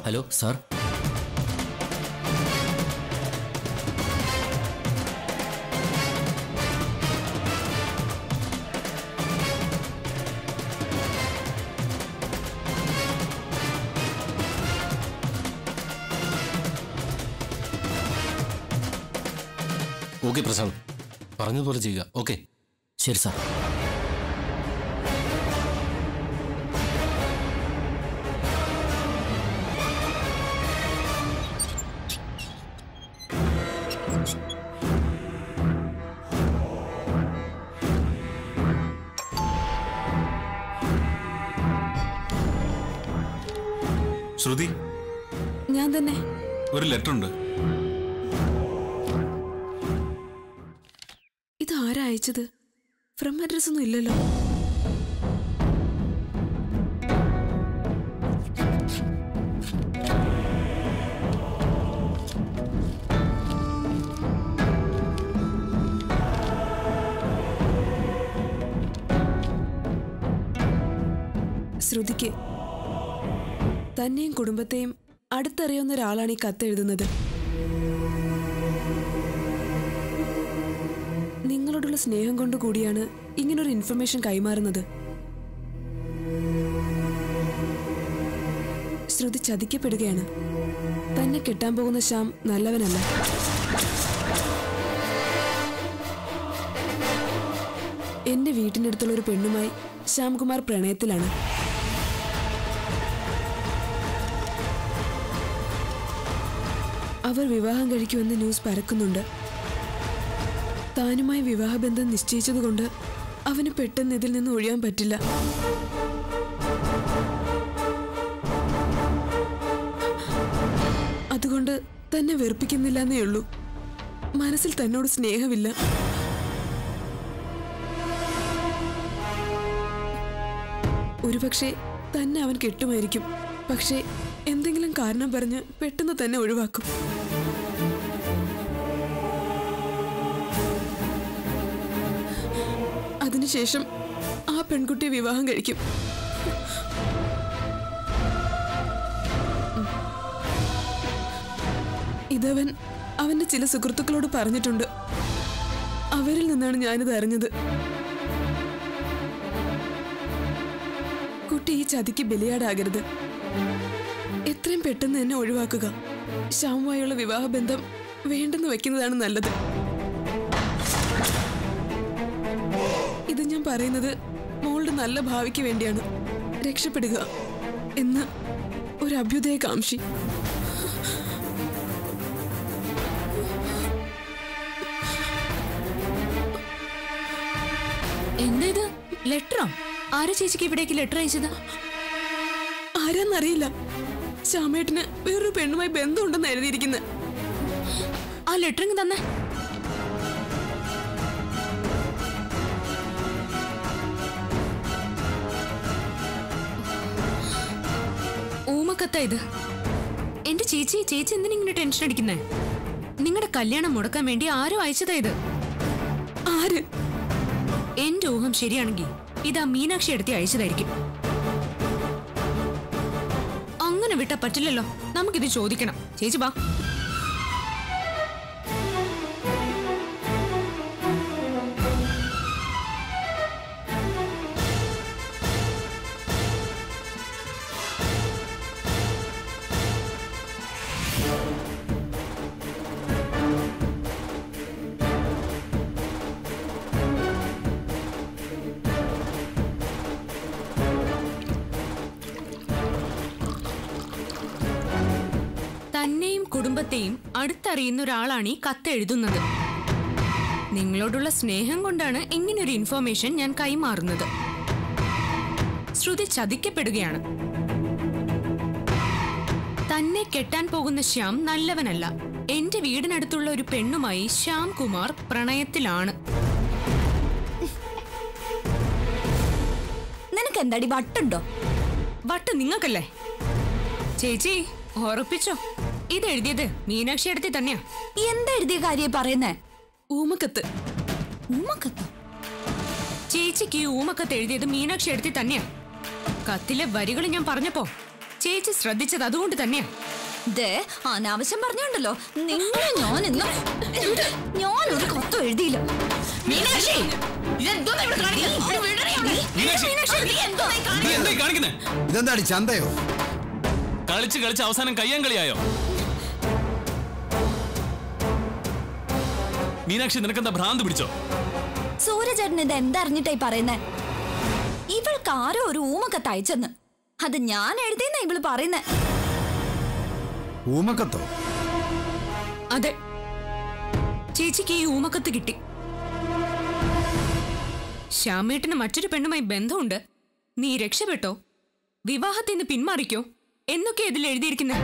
Hello sir. Okay Prashant, പറഞ്ഞതുപോലെ ചെയ്യുക. Okay. ശരി സാർ. ശ്രുതി, ഞാൻ തന്നെ. ഒരു ലെറ്റർ ഉണ്ട്. ഇത് ആരാ അയച്ചത്? ഫ്രം അഡ്രസ് ഒന്നും ഇല്ലല്ലോ. ശ്രുതിക്ക് തന്നെയും കുടുംബത്തെയും അടുത്തറിയാവുന്ന ഒരാളാണ് ഈ കത്തെഴുതുന്നത്. നിങ്ങളോടുള്ള സ്നേഹം കൊണ്ട് കൂടിയാണ് ഇങ്ങനൊരു ഇൻഫർമേഷൻ കൈമാറുന്നത്. ശ്രുതി ചതിക്കപ്പെടുകയാണ്. തന്നെ കെട്ടാൻ പോകുന്ന ശ്യാം നല്ലവനല്ല. എന്റെ വീട്ടിനടുത്തുള്ള ഒരു പെണ്ണുമായി ശ്യാംകുമാർ പ്രണയത്തിലാണ്. അവർ വിവാഹം കഴിക്കുമെന്ന് ന്യൂസ് പരക്കുന്നുണ്ട്. താനുമായി വിവാഹബന്ധം നിശ്ചയിച്ചതുകൊണ്ട് അവന് പെട്ടെന്ന് ഇതിൽ നിന്ന് ഒഴിയാൻ പറ്റില്ല. അതുകൊണ്ട് തന്നെ വെറുപ്പിക്കുന്നില്ല എന്നേ ഉള്ളൂ. മനസ്സിൽ തന്നോട് സ്നേഹമില്ല. ഒരുപക്ഷെ തന്നെ അവൻ കെട്ടുമായിരിക്കും. പക്ഷേ എന്തെങ്കിലും കാരണം പറഞ്ഞ് പെട്ടെന്ന് തന്നെ ഒഴിവാക്കും. അതിനുശേഷം ആ പെൺകുട്ടിയെ വിവാഹം കഴിക്കും. ഇതവൻ അവന്റെ ചില സുഹൃത്തുക്കളോട് പറഞ്ഞിട്ടുണ്ട്. അവരിൽ നിന്നാണ് ഞാനിത് അറിഞ്ഞത്. കുട്ടി ഈ ചതിക്ക് ബലിയാടാകരുത്. എത്രയും പെട്ടെന്ന് എന്നെ ഒഴിവാക്കുക. ശ്യാമുമായുള്ള വിവാഹബന്ധം വേണ്ടെന്ന് വെക്കുന്നതാണ് നല്ലത്. ഇത് ഞാൻ പറയുന്നത് മോളുടെ നല്ല ഭാവിക്ക് വേണ്ടിയാണ്. രക്ഷപ്പെടുക എന്ന് ഒരു അഭ്യുദയകാംക്ഷി. എന്താ ഇത്? ലെറ്ററോ? ആരാ ചേച്ചിക്ക് ഇവിടേക്ക് ലെറ്റർ അയച്ചത്? ആരാന്നറിയില്ല. ശ്യാമേട്ടന് വേറൊരു പെണ്ണുമായി ബന്ധമുണ്ടെന്ന് എഴുതിയിരിക്കുന്നത്. ആ ലെറ്റർ ഇങ്ങ് തന്നെ. ഊമക്കത്താ ഇത്. എന്റെ ചേച്ചി എന്തിനിങ്ങനെ ടെൻഷൻ അടിക്കുന്നേ? നിങ്ങളുടെ കല്യാണം മുടക്കാൻ വേണ്ടി ആരോ അയച്ചതാ ഇത്. ആര്? എന്റെ ഊഹം ശരിയാണെങ്കിൽ ഇതാ മീനാക്ഷി എടുത്തി അയച്ചതായിരിക്കും. അങ്ങനെ വിട്ടാ പറ്റില്ലല്ലോ. നമുക്കിത് ചോദിക്കണം. ചേച്ചി വാ. തന്നെയും കുടുംബത്തെയും അടുത്തറിയുന്ന ഒരാളാണ് ഈ കത്തെഴുതുന്നത്. നിങ്ങളോടുള്ള സ്നേഹം കൊണ്ടാണ് ഇങ്ങനൊരു ഇൻഫോർമേഷൻ ഞാൻ കൈമാറുന്നത്. ശ്രുതി ചതിക്കപ്പെടുകയാണ്. തന്നെ കെട്ടാൻ പോകുന്ന ശ്യാം നല്ലവനല്ല. എന്റെ വീടിനടുത്തുള്ള ഒരു പെണ്ണുമായി ശ്യാംകുമാർ പ്രണയത്തിലാണ്. നിനക്ക് എന്താടി വട്ടുണ്ടോ? വട്ട് നിങ്ങൾക്കല്ലേ? ചേച്ചി ഉറപ്പിച്ചോ? ഇതെഴുതിയത് മീനാക്ഷി എടുത്തി തന്നെയാ. എന്താ എഴുതിയ കാര്യം പറയുന്നേ? ഊമക്കത്ത്. ഊമക്കത്ത്? ചേച്ചിക്ക് ഈ ഊമക്കത്ത് എഴുതിയത് മീനാക്ഷി എടുത്തി തന്നെയാ. കത്തിലെ വരികൾ ഞാൻ പറഞ്ഞപ്പോ ചേച്ചി ശ്രദ്ധിച്ചത് അതുകൊണ്ട് തന്നെയാ. ദേ അനാവശ്യം പറഞ്ഞോണ്ടല്ലോ നിങ്ങളെ ഞാനൊരു കത്ത് എഴുതിയില്ല. ഇതെന്താടി ചന്തയോ? കളിച്ച് കളിച്ച് അവസാനം കയ്യാങ്കളിയായോ? മീനാക്ഷി, നിനക്കെന്താ ഭ്രാന്ത് പിടിച്ചോ? സൂര്യചേട്ടൻ ഇത് എന്താ അറിഞ്ഞിട്ടായി പറയുന്നേ? ഇവൾക്ക് ആരോ ഒരു ഊമക്കത്ത് അയച്ചെന്ന്. അത് ഞാൻ എഴുതിയെന്നാ ഇവള് പറയുന്നേ. ഊമക്കത്തോ? അതെ, ചേച്ചിക്ക് ഈ ഊമക്കത്ത് കിട്ടി. ശ്യാമേട്ടന് മറ്റൊരു പെണ്ണുമായി ബന്ധമുണ്ട്, നീ രക്ഷപ്പെട്ടോ, വിവാഹത്തിൽ നിന്ന് പിന്മാറിക്കോ എന്നൊക്കെ ഇതിൽ എഴുതിയിരിക്കുന്നത്.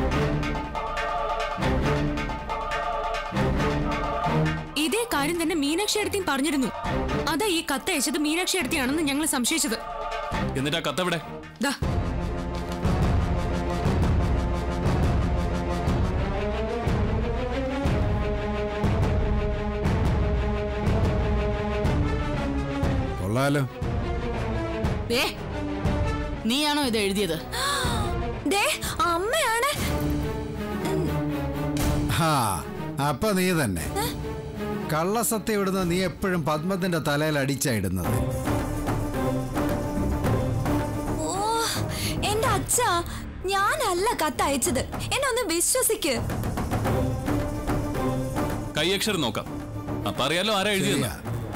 ഇതേ കാര്യം തന്നെ മീനാക്ഷി അടുത്തേയും പറഞ്ഞിരുന്നു. അതാ ഈ കത്ത് അയച്ചത് മീനാക്ഷി അടുത്താണെന്ന് ഞങ്ങൾ സംശയിച്ചത്. എന്നിട്ടാ കത്തെവിടെ? ദാ കൊള്ളാലോ. നീയാണോ ഇത് എഴുതിയത്? അമ്മയാണ്. അപ്പൊ നീ തന്നെ കള്ളസത്യം ഇടുന്ന. നീ എപ്പോഴും പത്മത്തിന്റെ തലയിൽ അടിച്ചാ ഇടുന്നത്. ഓ എന്റെ അച്ഛാ, ഞാനല്ല കത്ത് അയച്ചത്, എന്നെ ഒന്ന് വിശ്വസിക്ക്. കൈയക്ഷരം നോക്കാം, അപ്പൊ അറിയാലോ ആരാ എഴുതിയെന്ന്.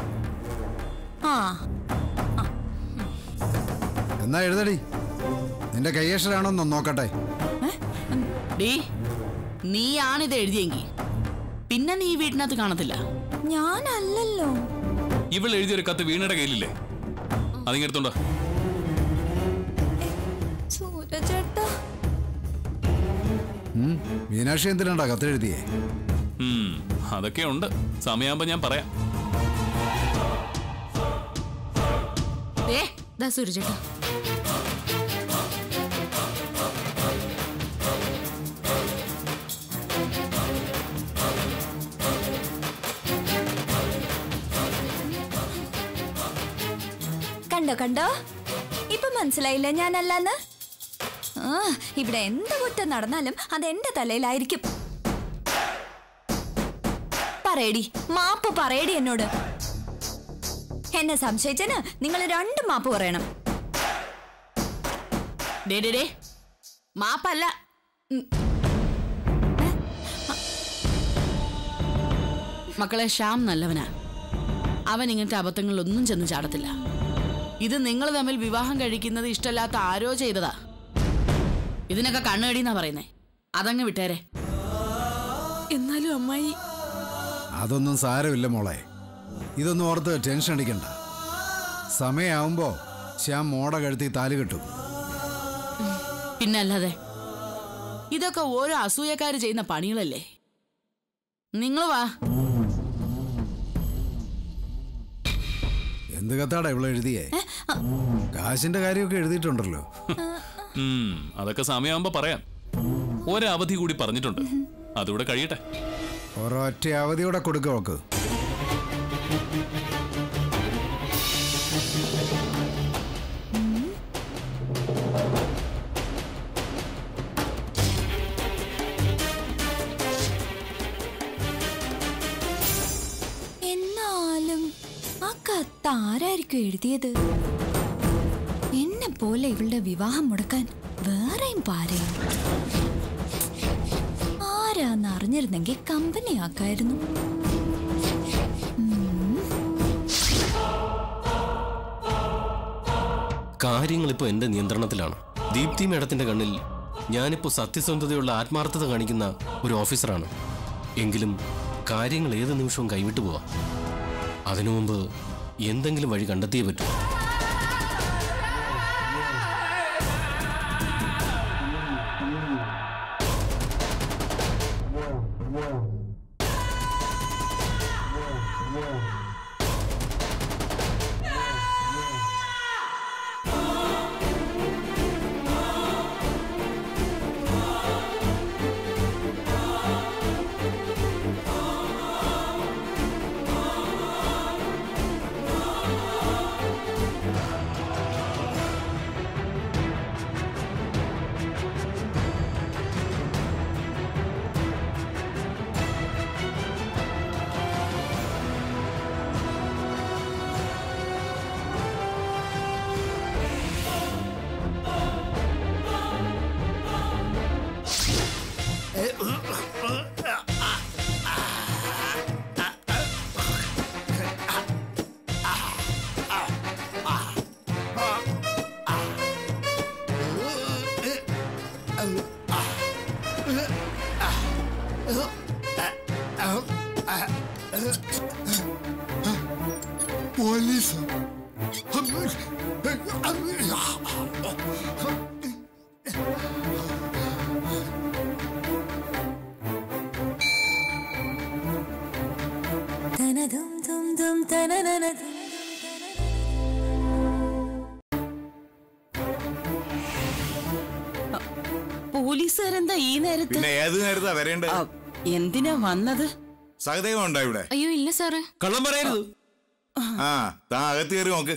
എന്നാ എഴുതടി, നിന്റെ കയ്യക്ഷരാണോന്ന് നോക്കട്ടെ. നീയാണിത് എഴുതിയെങ്കിൽ പിന്നെ നീ വീട്ടിനകത്ത് കാണത്തില്ല. ഞാനല്ലല്ലോ. ഇവൾ എഴുതിയൊരു കത്ത് വീണയുടെ കയ്യിലില്ലേ? അതിങ്ങെടുത്തോണ്ടോ. സൂര്യചേട്ടാ, മീനാക്ഷി എന്തിനാണ്ടാ കത്തെഴുതിയേ? അതൊക്കെ ഉണ്ട്, സമയമാകുമ്പോ ഞാൻ പറയാം. ദാ സൂര്യചേട്ടാ, കണ്ടോ കണ്ടോ, ഇപ്പൊ മനസ്സിലായില്ല ഞാനല്ലെന്ന്. ഇവിടെ എന്ത് കുറ്റം നടന്നാലും അത് എന്റെ തലയിലായിരിക്കും. പറയടി, മാപ്പ് പറയടി എന്നോട്. എന്നെ സംശയിച്ചന് നിങ്ങൾ 2 മാപ്പ് പറയണം. മാപ്പല്ല, മക്കളെ, ശ്യാം നല്ലവനാ. അവൻ ഇങ്ങനത്തെ അബദ്ധങ്ങളിലൊന്നും ചെന്ന് ചാടത്തില്ല. ഇത് നിങ്ങൾ തമ്മിൽ വിവാഹം കഴിക്കുന്നത് ഇഷ്ടമല്ലാത്ത ആരോ ചെയ്തതാ. ഇതിനൊക്കെ കണ്ണുകടിന്നാ പറയുന്നേ. അതങ്ങ് വിട്ടേരെ. എന്നാലും അമ്മായി, അതൊന്നും സാരമില്ല മോളെ. ഇതൊന്നും ഓർത്ത് ടെൻഷൻ അടിക്കണ്ട. സമയമാവുമ്പോ ശ്യാം മോട കഴുത്തി താലി കെട്ടും. പിന്നല്ലാതെ ഇതൊക്കെ ഓരോ അസൂയക്കാര് ചെയ്യുന്ന പണികളല്ലേ. നിങ്ങൾ വാ. എന്ത് കത്താടാ ഇവള് എഴുതിയേ? കാശിന്റെ കാര്യമൊക്കെ എഴുതിയിട്ടുണ്ടല്ലോ. അതൊക്കെ സമയമാകുമ്പോ പറയാം. ഒരവധി കൂടി പറഞ്ഞിട്ടുണ്ട്, അതുകൂടെ കഴിയട്ടെ. ഒരൊറ്റ അവധിയോടെ കൊടുക്ക നോക്ക്. എന്നാലും ആ കത്ത് ആരായിരിക്കും എഴുതിയത്? എന്നെ പോലെ ഇവളുടെ വിവാഹം മുടക്കാൻ വേറെയും പാരയും. ആരാന്ന് അറിഞ്ഞിരുന്നെങ്കിൽ കമ്പനി ആക്കായിരുന്നു. കാര്യങ്ങളിപ്പോ എന്റെ നിയന്ത്രണത്തിലാണ്. ദീപ്തി മേഡത്തിന്റെ കണ്ണിൽ ഞാനിപ്പോ സത്യസന്ധതയുള്ള ആത്മാർത്ഥത കാണിക്കുന്ന ഒരു ഓഫീസറാണ്. എങ്കിലും കാര്യങ്ങൾ ഏത് നിമിഷവും കൈവിട്ടു പോവാം. അതിനു മുമ്പ് എന്തെങ്കിലും വഴി കണ്ടെത്തിയേ പറ്റൂ. പോലീസ് പോലീസുകാരെന്താ ഈ നേരത്ത്? പിന്നെ ഏത് നേരത്താ വരേണ്ടത്? എന്തിനാ വന്നത്? സഹദേവം ഉണ്ടോ ഇവിടെ? അയ്യോ ഇല്ല സാറേ. കള്ളം പറയരുത്. ആ താ അകത്ത് കയറി നോക്ക്.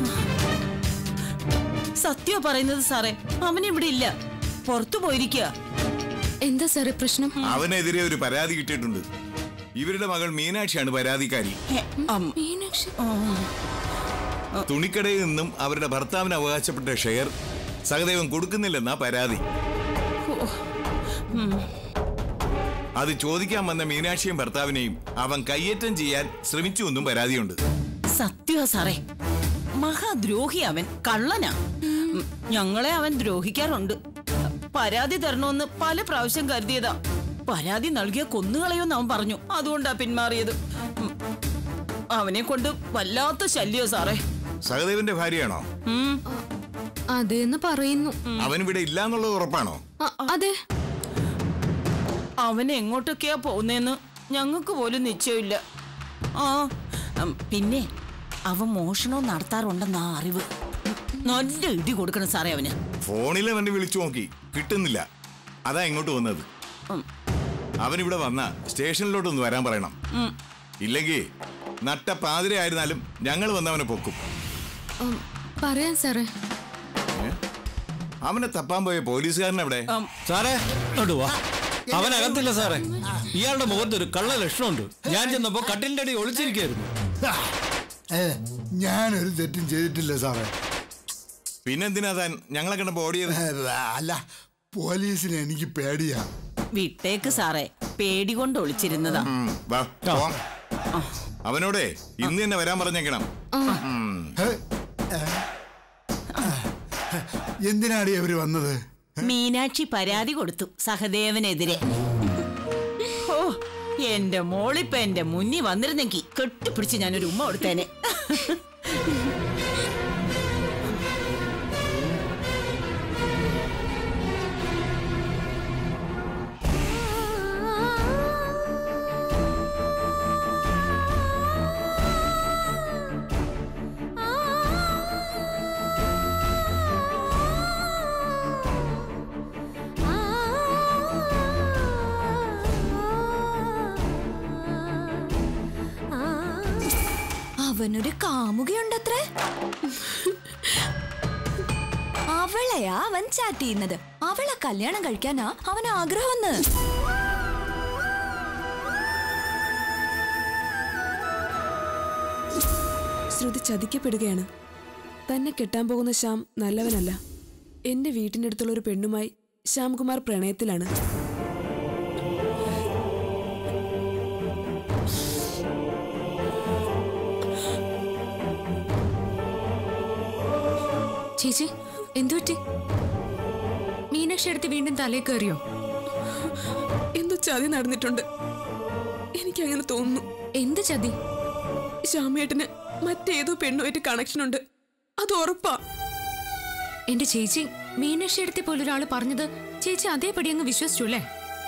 സത്യോ പറയുന്നത് സാറേ? അവനിവിടെ ഇല്ല, പുറത്തു പോയിരിക്കുക. എന്താ സാറേ പ്രശ്നം? അവനെതിരെ ഒരു പരാതി കിട്ടിയിട്ടുണ്ട്. ഇവരുടെ മകൾ മീനാക്ഷിയാണ് പരാതിക്കാരി. മീനാക്ഷി? തുണിക്കടയിൽ നിന്നും അവരുടെ ഭർത്താവിന് അവകാശപ്പെട്ട ഷെയർ സഹദേവൻ കൊടുക്കുന്നില്ലെന്നാ പരാതി. അത് ചോദിക്കാൻ വന്ന മീനാക്ഷിയും ഭർത്താവിനെയും അവൻ കയ്യേറ്റം ചെയ്യാൻ ശ്രമിച്ചു എന്നും പരാതിയുണ്ട്. സത്യോ സാറേ? മഹാദ്രോഹി അവൻ, കള്ളനാ. ഞങ്ങളെ അവൻ ദ്രോഹിക്കാറുണ്ട്. പരാതി തരണമെന്ന് പല പ്രാവശ്യം കരുതിയതാ. പരാതി നൽകിയ കൊന്നുകളയോന്ന് അവൻ പറഞ്ഞു. അതുകൊണ്ടാ പിന്മാറിയത്. അവനെ കൊണ്ട് വല്ലാത്ത ശല്യോ സാറേ. സഹദേവന്റെ ഭാര്യയാണോ? അതെന്ന് പറയുന്നു. അവൻ ഇവിടെ ഇല്ലാന്നുള്ളത് ഉറപ്പാണോ? അതെ. അവൻ എങ്ങോട്ടൊക്കെയാ പോകുന്നതെന്ന് ഞങ്ങൾക്ക് പോലും നിശ്ചയമില്ല. പിന്നെ അവൻ മോഷണവും നടത്താറുണ്ടെന്നാ അറിവ്. നല്ല ഇടി കൊടുക്കണം സാറേ അവന്. ഫോണിലെ വണ്ടി വിളിച്ചു നോക്കി, കിട്ടുന്നില്ല. അതാ ഇങ്ങോട്ട് വന്നത്. അവനിവിടെ വന്ന സ്റ്റേഷനിലോട്ടൊന്ന് വരാൻ പറയണം. ഇല്ലെങ്കിൽ നട്ട പാതിരയായിരുന്നാലും ഞങ്ങൾ വന്നവനെ പൊക്കും. പറയാം സാറേ. അവനെ തപ്പാൻ പോയ പോലീസുകാരൻ എവിടെ? സാറേ വാ. അവനകത്തില്ല സാറേ. ഇയാളുടെ മുഖത്ത് ഒരു കള്ള ലക്ഷണമുണ്ട്. ഞാൻ ചെന്നപ്പോ കട്ടിലിന്റെ അടി ഒളിച്ചിരിക്കായിരുന്നു. ഞാനൊരു തെറ്റും ചെയ്തിട്ടില്ല സാറേ. പിന്നെന്തിനാ താൻ ഞങ്ങളെ കണ്ടപ്പോ ഓടിയത്? അല്ല, പോലീസിനെ എനിക്ക് പേടിയാ. വിട്ടേക്ക് സാറേ, പേടി കൊണ്ട് ഒളിച്ചിരുന്നതാ. അവനോടെ ഇന്ന് തന്നെ വരാൻ പറഞ്ഞേക്കണം. എന്തിനാടി അവര് വന്നത്? മീനാക്ഷി പരാതി കൊടുത്തു സഹദേവനെതിരെ. ഓ, എന്റെ മോളിപ്പ എന്റെ മുന്നിൽ വന്നിരുന്നെങ്കിൽ കെട്ടിപ്പിടിച്ച് ഞാനൊരു ഉമ്മ കൊടുത്തേനെ. അവനൊരു കാമുകയുണ്ടത്രേ. അവളെയാ അവൻ ചാറ്റ് ചെയ്യുന്നത്. അവളെ കല്യാണം കഴിക്കാനാ അവന് ആഗ്രഹമെന്ന്. ശ്രുതി ചതിക്കപ്പെടുകയാണ്. തന്നെ കെട്ടാൻ പോകുന്ന ശ്യാം നല്ലവനല്ല. എന്റെ വീട്ടിന്റെ അടുത്തുള്ള ഒരു പെണ്ണുമായി ശ്യാംകുമാർ പ്രണയത്തിലാണ്. ചേച്ചി എന്തുപറ്റി? മീനാക്ഷി അടുത്ത് വീണ്ടും തലേ കയറിയോ? എന്തോ ചതി നടന്നിട്ടുണ്ട്. എനിക്കങ്ങനെ തോന്നുന്നു. എന്ത് ചതി? ശ്യാമേട്ടന് മറ്റേതോ പെണ്ണുമായിട്ട് കണക്ഷൻ ഉണ്ട്, അത് ഉറപ്പാ. എന്റെ ചേച്ചി, മീനാക്ഷി അടുത്തെ പോലൊരാള് പറഞ്ഞത് ചേച്ചി അതേപടി അങ്ങ് വിശ്വസിച്ചു അല്ലേ?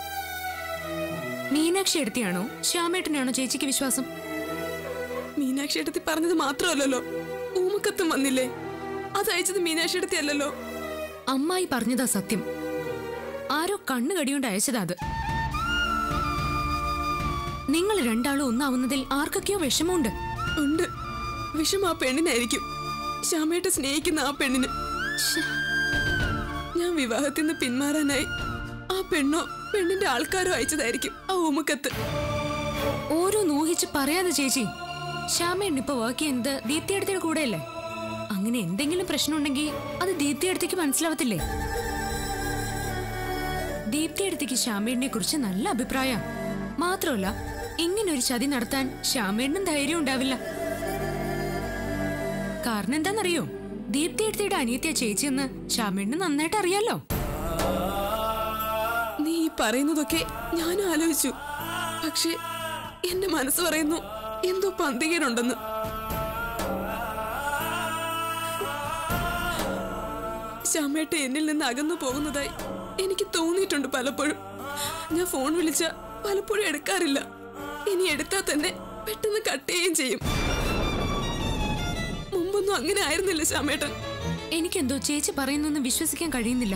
മീനാക്ഷി അടുത്തിയാണോ ശ്യാമേട്ടനാണോ ചേച്ചിക്ക് വിശ്വാസം? മീനാക്ഷി അടുത്ത് പറഞ്ഞത് മാത്രമല്ലല്ലോ, ഊമക്കത്തും വന്നില്ലേ? അത് അയച്ചത് മീനാക്ഷി അടുത്തി അല്ലല്ലോ. അമ്മായി പറഞ്ഞതാ സത്യം. ആരോ കണ്ണു കടിയോണ്ട് അയച്ചതാ അത്. നിങ്ങൾ രണ്ടാളും ഒന്നാവുന്നതിൽ ആർക്കൊക്കെയോ വിഷമമുണ്ട്. ഉണ്ട്. വിഷമം ആ പെണ്ണിനായിരിക്കും, ശ്യാമേട്ട സ്നേഹിക്കുന്ന ആ പെണ്ണിന്. ഞാൻ വിവാഹത്തിൽ നിന്ന് പിന്മാറാനായി ആ പെണ്ണോ പെണ്ണിന്റെ ആൾക്കാരോ അയച്ചതായിരിക്കും ആ ഊമക്കത്ത്. ഓരോ ഊഹിച്ച് പറയാതെ ചേച്ചി. ശ്യാമേണ്ണ ഇപ്പൊ വർക്ക് ചെയ്യുന്നത് ദീപ്തിയടുത്തിന്റെ കൂടെയല്ലേ? അങ്ങനെ എന്തെങ്കിലും പ്രശ്നം ഉണ്ടെങ്കിൽ അത് ദീപ്തിയടുത്തേക്ക് മനസ്സിലാവത്തില്ലേ? ദീപ്തി അടുത്തേക്ക് ശ്യാമേടിനെ കുറിച്ച് നല്ല അഭിപ്രായം. മാത്രമല്ല ഇങ്ങനൊരു ചതി നടത്താൻ ശ്യാമേടിനും ധൈര്യം ഉണ്ടാവില്ല. കാരണം എന്താണെന്നറിയോ? ദീപ്തി അടുത്തിയുടെ അനിയത്തിയ ചേച്ചിയെന്ന് ശ്യാമേടിന് നന്നായിട്ട് അറിയാലോ. നീ ഈ പറയുന്നതൊക്കെ ഞാൻ ആലോചിച്ചു. പക്ഷെ എന്റെ മനസ്സ് പറയുന്നു എന്തോ പന്തികേടുണ്ടെന്ന്. ശ്യാമേട്ട എന്നിൽ നിന്ന് അകന്നു പോകുന്നതായി എനിക്ക് തോന്നിയിട്ടുണ്ട് പലപ്പോഴും. ഞാൻ ഫോൺ വിളിച്ച പലപ്പോഴും എടുക്കാറില്ല. ഇനി എടുത്താൽ തന്നെ പെട്ടെന്ന് കട്ട് ചെയ്യുകയും ചെയ്യും. മുമ്പൊന്നും അങ്ങനെ ആയിരുന്നില്ല ശ്യാമേട്ടൻ. എനിക്കെന്തോ ചേച്ചി പറയുന്നൊന്നും വിശ്വസിക്കാൻ കഴിയുന്നില്ല.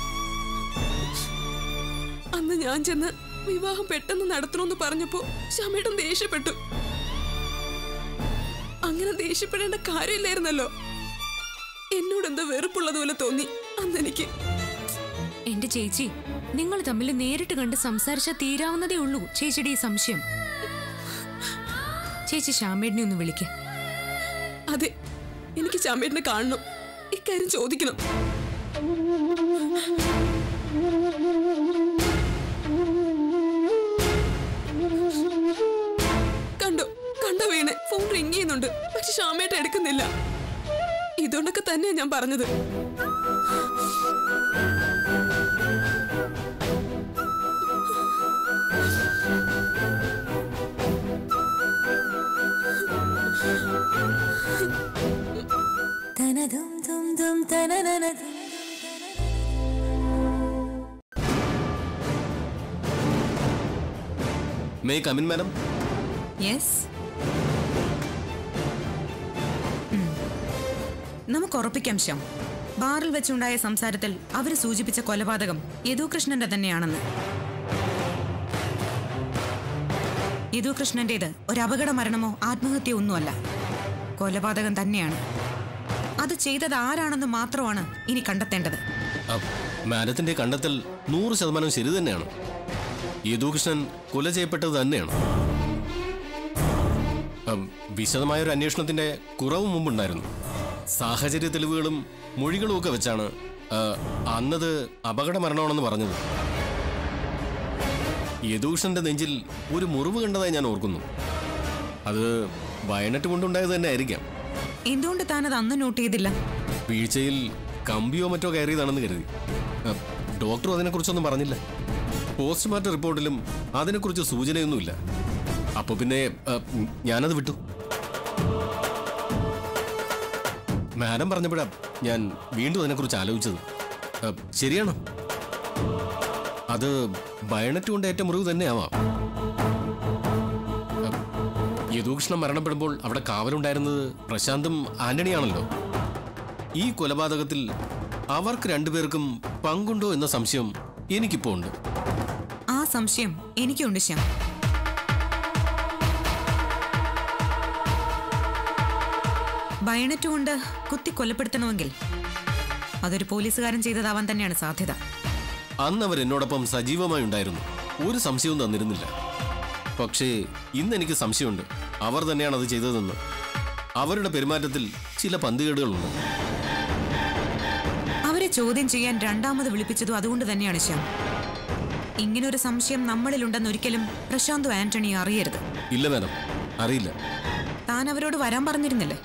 അന്ന് ഞാൻ ചെന്ന് വിവാഹം പെട്ടെന്ന് നടത്തണമെന്ന് പറഞ്ഞപ്പോ ശ്യാമേട്ടൻ ദേഷ്യപ്പെട്ടു. അങ്ങനെ ദേഷ്യപ്പെടേണ്ട കാര്യമില്ലായിരുന്നല്ലോ. എന്നോട് എന്തോ വെറുപ്പുള്ളതുപോലെ തോന്നി അന്നെനിക്ക്. എന്റെ ചേച്ചി, നിങ്ങൾ തമ്മിൽ നേരിട്ട് കണ്ട് സംസാരിച്ചാൽ തീരാവുന്നതേ ഉള്ളൂ ചേച്ചിയുടെ ഈ സംശയം. ചേച്ചി ശ്യാമേടിനെ ഒന്ന് വിളിക്ക്. അതെ, എനിക്ക് ശ്യാമേടിനെ കാണണം. ഇക്കാര്യം ചോദിക്കണം. കണ്ടോ വീണെ? ഫോൺ റിങ് ചെയ്യുന്നുണ്ട്. പക്ഷെ ശ്യാമേട്ട എടുക്കുന്നില്ല. ഇതുകൊണ്ടൊക്കെ തന്നെയാ ഞാൻ പറഞ്ഞത്. May I come in, madam? Yes. നമുക്ക് ഉറപ്പിക്കാം ശ്യാം, ബാറിൽ വെച്ചുണ്ടായ സംസാരത്തിൽ അവര് സൂചിപ്പിച്ച കൊലപാതകം യദുകൃഷ്ണന്റെ തന്നെയാണെന്ന്. യദുകൃഷ്ണന്റേത് ഒരു അപകട മരണമോ ആത്മഹത്യ ഒന്നുമല്ല, കൊലപാതകം തന്നെയാണ്. അത് ചെയ്തത് ആരാണെന്ന് മാത്രമാണ് ഇനി കണ്ടെത്തേണ്ടത്. മാഡത്തിന്റെ കണ്ടെത്തൽ 100% ശരി തന്നെയാണ്. യദുകൃഷ്ണൻ കൊല ചെയ്യപ്പെട്ടത് തന്നെയാണ്. വിശദമായൊരു അന്വേഷണത്തിന്റെ കുറവ് മുമ്പുണ്ടായിരുന്നു. സാഹചര്യ തെളിവുകളും മൊഴികളും ഒക്കെ വെച്ചാണ് അന്നത് അപകട മരണമാണെന്ന് പറഞ്ഞത്. യദുകൃഷ്ണന്റെ നെഞ്ചിൽ ഒരു മുറിവ് കണ്ടതായി ഞാൻ ഓർക്കുന്നു. അത് വയനറ്റ് കൊണ്ടുണ്ടായത് തന്നെ ആയിരിക്കാം. എന്തുകൊണ്ട് താനത് അന്ന് നോട്ട് ചെയ്തില്ല? വീഴ്ചയിൽ കമ്പിയോ മറ്റോ കയറിയതാണെന്ന് കരുതി. ഡോക്ടറും അതിനെക്കുറിച്ചൊന്നും പറഞ്ഞില്ല. പോസ്റ്റ്മോർട്ടം റിപ്പോർട്ടിലും അതിനെക്കുറിച്ച് സൂചനയൊന്നുമില്ല. അപ്പൊ പിന്നെ ഞാനത് വിട്ടു. മാഡം പറഞ്ഞപ്പോഴാ ഞാൻ വീണ്ടും അതിനെക്കുറിച്ച് ആലോചിച്ചത്. ശരിയാണ്, അത് ബയണറ്റ് കൊണ്ട് ഏറ്റ മുറിവ് തന്നെ ആവാം. യദുകൃഷ്ണൻ മരണപ്പെടുമ്പോൾ അവിടെ കാവലുണ്ടായിരുന്നത് പ്രശാന്തും ആന്റണിയാണല്ലോ. ഈ കൊലപാതകത്തിൽ അവർക്ക് രണ്ടുപേർക്കും പങ്കുണ്ടോ എന്ന സംശയം എനിക്കിപ്പോ ഉണ്ട്. ആ സംശയം എനിക്കുണ്ട് ശ്യാം. ബയണറ്റ് കൊണ്ട് കുത്തി കൊലപ്പെടുത്തണമെങ്കിൽ അതൊരു പോലീസുകാരൻ ചെയ്തതാവാൻ തന്നെയാണ് സാധ്യത. അന്ന് അവർ എന്നോടൊപ്പം സജീവമായി ഉണ്ടായിരുന്നു, ഒരു സംശയവും തന്നിരുന്നില്ല. പക്ഷേ ഇന്ന് എനിക്ക് സംശയമുണ്ട് അവർ തന്നെയാണ് അത് ചെയ്തതെന്ന്. അവരുടെ പെരുമാറ്റത്തിൽ ചില പന്തികേടുകളുണ്ട്. അവരെ ചോദ്യം ചെയ്യാൻ രണ്ടാമത് വിളിപ്പിച്ചതും അതുകൊണ്ട് തന്നെയാണ് ശ്യാം. ഇങ്ങനൊരു സംശയം നമ്മളിലുണ്ടെന്ന് ഒരിക്കലും പ്രശാന്തും ആന്റണിയും അറിയരുത്. ഇല്ല മാഡം, അറിയില്ല. താൻ അവരോട് വരാൻ പറഞ്ഞിരുന്നില്ലേ?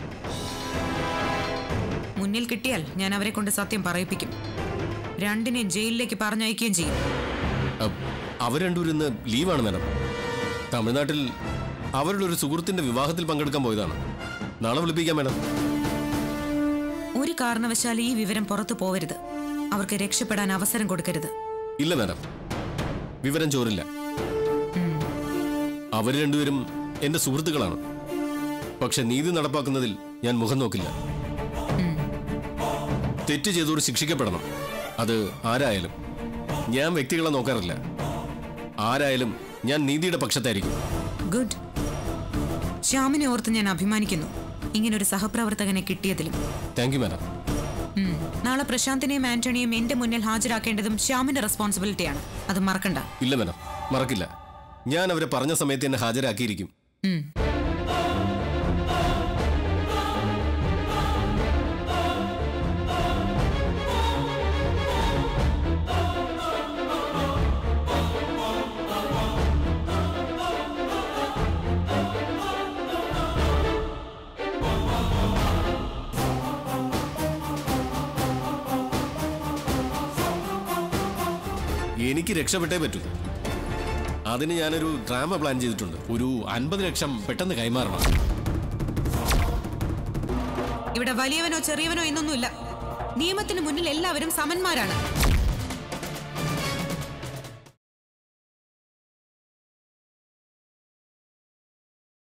മുന്നിൽ കിട്ടിയാൽ ഞാൻ അവരെ കൊണ്ട് സത്യം പറയിപ്പിക്കും. രണ്ടിനെയും ജയിലിലേക്ക് പറഞ്ഞയക്കുകയും ചെയ്യും. അവർ രണ്ടുപേരും ഇന്ന് ലീവാണ് മാഡം. തമിഴ്നാട്ടിൽ അവരുടെ ഒരു സുഹൃത്തിന്റെ വിവാഹത്തിൽ പങ്കെടുക്കാൻ പോയതാണ്. നാളെ വിളിപ്പിക്കാം മാഡം. ഒരു കാരണവശാൽ ഈ വിവരം പുറത്തു പോവരുത്. അവർക്ക് രക്ഷപ്പെടാൻ അവസരം കൊടുക്കരുത്. ഇല്ല മാഡം, വിവരം ചോരില്ല. അവർ രണ്ടുപേരും എന്റെ സുഹൃത്തുക്കളാണ്. പക്ഷെ നീതി നടപ്പാക്കുന്നതിൽ ഞാൻ മുഖം നോക്കില്ല. തെറ്റ് ചെയ്തോട് ശിക്ഷിക്കപ്പെടണം, അത് ആരായാലും. ഞാൻ വ്യക്തികളെ നോക്കാറില്ല. ആരായാലും ഞാൻ നീതിയുടെ പക്ഷത്തായിരിക്കും. ഗുഡ്. ശ്യാമിനെ ഓർത്ത് ഞാൻ അഭിമാനിക്കുന്നു, ഇങ്ങനൊരു സഹപ്രവർത്തകനെ കിട്ടിയതിലും. Thank you madam. നാളെ പ്രശാന്തിനെയും ആന്റണിയും എന്റെ മുന്നിൽ ഹാജരാക്കേണ്ടതും ശ്യാമിന്റെ റെസ്പോൺസിബിലിറ്റിയാണ്. അത് മറക്കണ്ട. ഇല്ല മാഡം, മറക്കില്ല. ഞാൻ അവരെ പറഞ്ഞ സമയത്ത് എന്നെ ഹാജരാക്കിയിരിക്കും. എനിക്ക് രക്ഷപ്പെട്ടേ പറ്റൂ. അതിന് ഞാനൊരു ഡ്രാമ പ്ലാൻ ചെയ്തിട്ടുണ്ട്. ഒരു 50 ലക്ഷം പെട്ടെന്ന് കൈമാറണം. ഇവിടെ വലിയവനോ ചെറിയവനോ എന്നൊന്നുമില്ല. നിയമത്തിന് മുന്നിൽ എല്ലാവരും സമന്മാരാണ്.